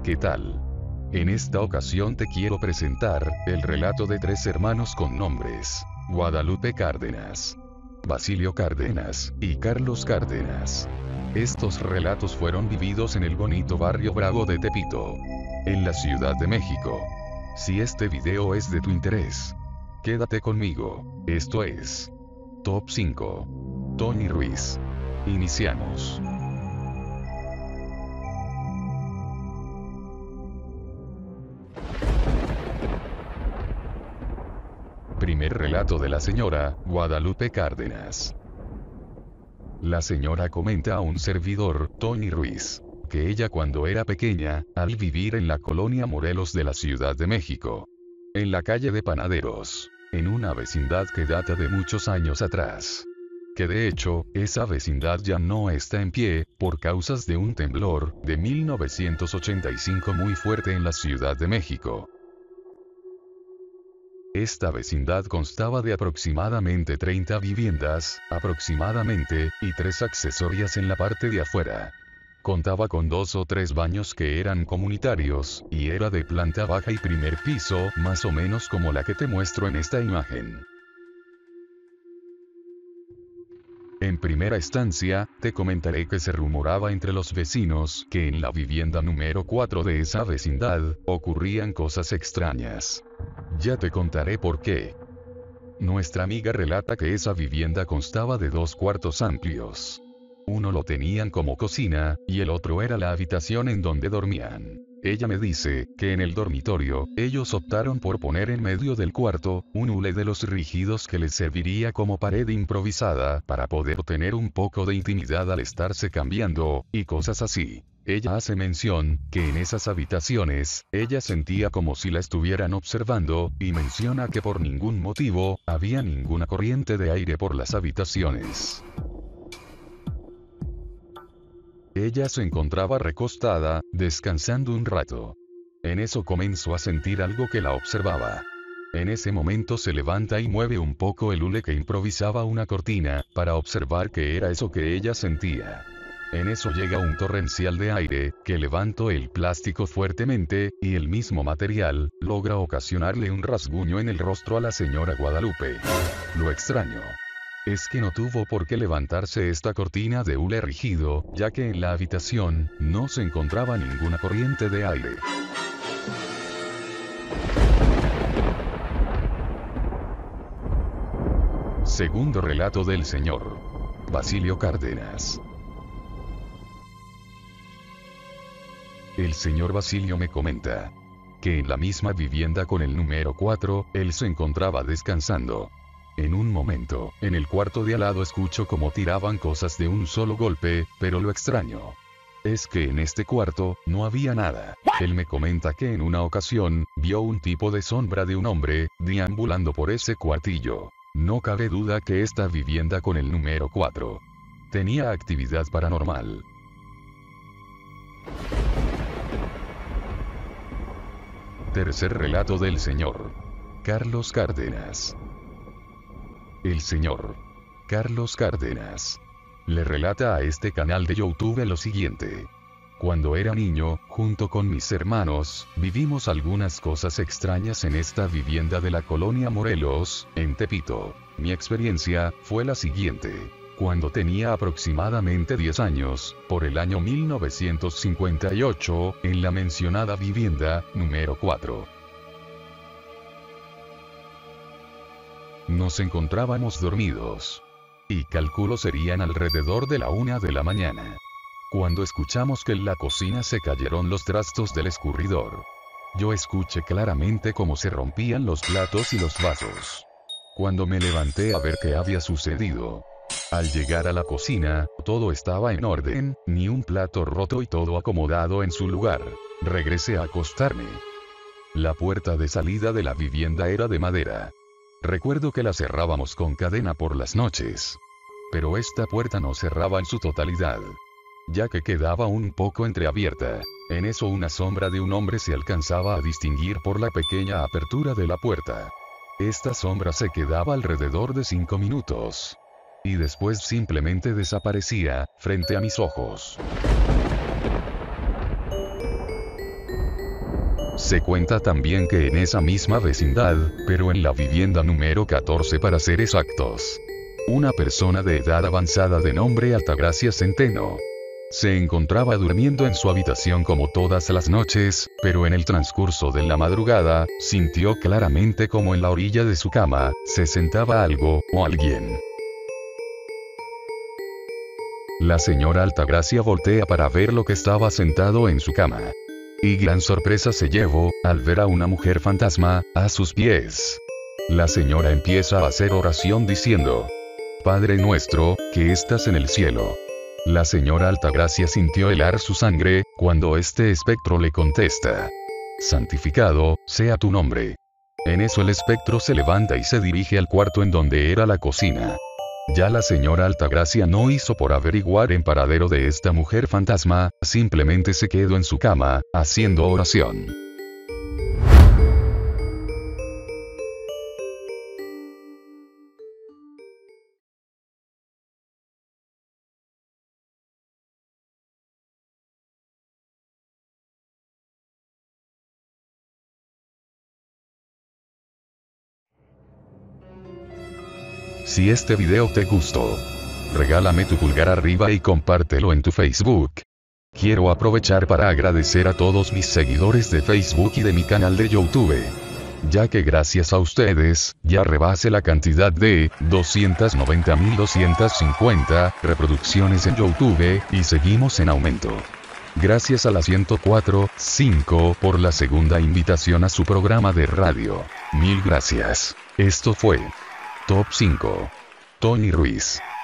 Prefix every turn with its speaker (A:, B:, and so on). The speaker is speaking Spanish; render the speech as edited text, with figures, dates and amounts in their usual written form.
A: ¿Qué tal? En esta ocasión te quiero presentar el relato de tres hermanos con nombres: Guadalupe Cárdenas, Basilio Cárdenas y Carlos Cárdenas. Estos relatos fueron vividos en el bonito barrio Bravo de Tepito, en la Ciudad de México. Si este video es de tu interés, quédate conmigo. Esto es Top 5. Tony Ruiz. Iniciamos. Primer relato de la señora Guadalupe Cárdenas. La señora comenta a un servidor, Tony Ruiz, que ella cuando era pequeña, al vivir en la colonia Morelos de la Ciudad de México, en la calle de Panaderos, en una vecindad que data de muchos años atrás, que de hecho, esa vecindad ya no está en pie, por causas de un temblor, de 1985 muy fuerte en la Ciudad de México. Esta vecindad constaba de aproximadamente 30 viviendas, y 3 accesorias en la parte de afuera. Contaba con 2 o 3 baños que eran comunitarios, y era de planta baja y primer piso, más o menos como la que te muestro en esta imagen. En primera instancia, te comentaré que se rumoraba entre los vecinos que en la vivienda número 4 de esa vecindad, ocurrían cosas extrañas. Ya te contaré por qué. Nuestra amiga relata que esa vivienda constaba de 2 cuartos amplios. Uno lo tenían como cocina, y el otro era la habitación en donde dormían. Ella me dice que en el dormitorio, ellos optaron por poner en medio del cuarto, un hule de los rígidos que les serviría como pared improvisada para poder tener un poco de intimidad al estarse cambiando, y cosas así. Ella hace mención que en esas habitaciones, ella sentía como si la estuvieran observando, y menciona que por ningún motivo, había ninguna corriente de aire por las habitaciones. Ella se encontraba recostada, descansando un rato. En eso comenzó a sentir algo que la observaba. En ese momento se levanta y mueve un poco el hule que improvisaba una cortina, para observar qué era eso que ella sentía. En eso llega un torrencial de aire, que levantó el plástico fuertemente, y el mismo material, logra ocasionarle un rasguño en el rostro a la señora Guadalupe. Lo extraño es que no tuvo por qué levantarse esta cortina de hule rígido, ya que en la habitación, no se encontraba ninguna corriente de aire. Segundo relato del señor Basilio Cárdenas. El señor Basilio me comenta que en la misma vivienda con el número 4, él se encontraba descansando. En un momento, en el cuarto de al lado escucho como tiraban cosas de un solo golpe, pero lo extraño es que en este cuarto, no había nada. Él me comenta que en una ocasión, vio un tipo de sombra de un hombre, deambulando por ese cuartillo. No cabe duda que esta vivienda con el número 4 tenía actividad paranormal. Tercer relato del señor Carlos Cárdenas. El señor Carlos Cárdenas le relata a este canal de YouTube lo siguiente. Cuando era niño, junto con mis hermanos, vivimos algunas cosas extrañas en esta vivienda de la colonia Morelos, en Tepito. Mi experiencia fue la siguiente. Cuando tenía aproximadamente 10 años, por el año 1958, en la mencionada vivienda, número 4. Nos encontrábamos dormidos. Y calculo serían alrededor de la 1 de la mañana. Cuando escuchamos que en la cocina se cayeron los trastos del escurridor. Yo escuché claramente cómo se rompían los platos y los vasos. Cuando me levanté a ver qué había sucedido. Al llegar a la cocina, todo estaba en orden, ni un plato roto y todo acomodado en su lugar. Regresé a acostarme. La puerta de salida de la vivienda era de madera. Recuerdo que la cerrábamos con cadena por las noches. Pero esta puerta no cerraba en su totalidad, ya que quedaba un poco entreabierta. En eso una sombra de un hombre se alcanzaba a distinguir por la pequeña apertura de la puerta. Esta sombra se quedaba alrededor de 5 minutos. Y después simplemente desaparecía, frente a mis ojos. Se cuenta también que en esa misma vecindad, pero en la vivienda número 14 para ser exactos, una persona de edad avanzada de nombre Altagracia Centeno se encontraba durmiendo en su habitación como todas las noches, pero en el transcurso de la madrugada, sintió claramente como en la orilla de su cama, se sentaba algo, o alguien. La señora Altagracia voltea para ver lo que estaba sentado en su cama. Y gran sorpresa se llevó, al ver a una mujer fantasma, a sus pies. La señora empieza a hacer oración diciendo: Padre nuestro, que estás en el cielo. La señora Altagracia sintió helar su sangre, cuando este espectro le contesta: Santificado sea tu nombre. En eso el espectro se levanta y se dirige al cuarto en donde era la cocina. Ya la señora Altagracia no hizo por averiguar el paradero de esta mujer fantasma, simplemente se quedó en su cama, haciendo oración. Si este video te gustó, regálame tu pulgar arriba y compártelo en tu Facebook. Quiero aprovechar para agradecer a todos mis seguidores de Facebook y de mi canal de YouTube, ya que gracias a ustedes, ya rebase la cantidad de 290.250 reproducciones en YouTube, y seguimos en aumento. Gracias a la 104.5 por la segunda invitación a su programa de radio. Mil gracias. Esto fue Top 5. Tony Ruiz.